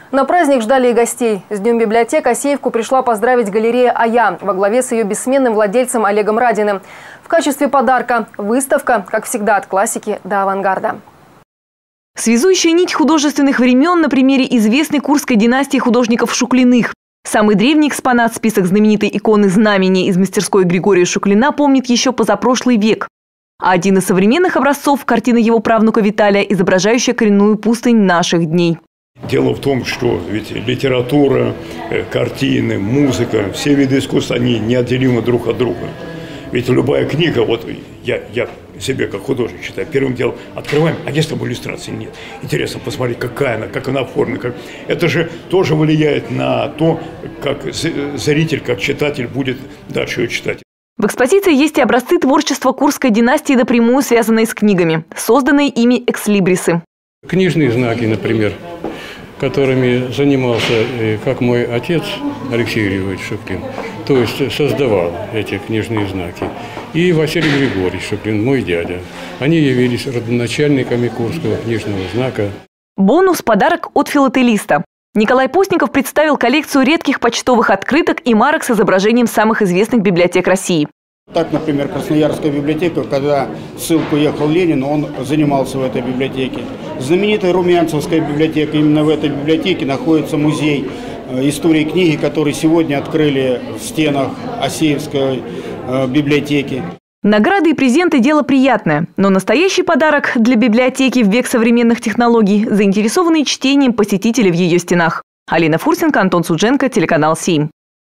На праздник ждали и гостей. С Днем библиотек Асеевку пришла поздравить галерея «Ая» во главе с ее бессменным владельцем Олегом Радиным. В качестве подарка выставка, как всегда, от классики до авангарда. Связующая нить художественных времен на примере известной курской династии художников Шуклиных. Самый древний экспонат, список знаменитой иконы знамени из мастерской Григория Шуклина, помнит еще позапрошлый век. А один из современных образцов – картина его правнука Виталия, изображающая коренную пустынь наших дней. Дело в том, что ведь литература, картины, музыка, все виды искусства, они неотделимы друг от друга. Ведь любая книга, вот я себе как художник считаю, первым делом открываем, а есть там иллюстрации? Нет. Интересно посмотреть, какая она, как она оформлена. Это же тоже влияет на то, как зритель, как читатель будет дальше ее читать. В экспозиции есть и образцы творчества курской династии, напрямую связанные с книгами, созданные ими экслибрисы. Книжные знаки, например, которыми занимался как мой отец Алексей Григорьевич Шуклин, то есть создавал эти книжные знаки. И Василий Григорьевич Шуклин, мой дядя. Они явились родоначальниками курского книжного знака. Бонус – подарок от филателиста. Николай Постников представил коллекцию редких почтовых открыток и марок с изображением самых известных библиотек России. Так, например, Красноярская библиотека, когда в ссылку ехал Ленин, он занимался в этой библиотеке. Знаменитая Румянцевская библиотека, именно в этой библиотеке находится музей истории книги, который сегодня открыли в стенах Асеевской библиотеки. Награды и презенты – дело приятное, но настоящий подарок для библиотеки в век современных технологий – заинтересованные чтением посетители в ее стенах. Алина Фурсенко, Антон Судженко, телеканал СИИ.